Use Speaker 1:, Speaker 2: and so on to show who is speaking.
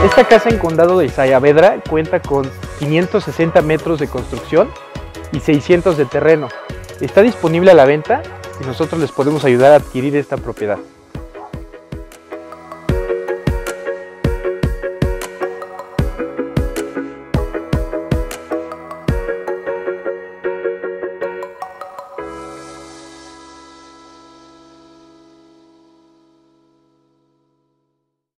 Speaker 1: Esta casa en Condado de Saavedra cuenta con 560 metros de construcción y 600 de terreno. Está disponible a la venta y nosotros les podemos ayudar a adquirir esta propiedad.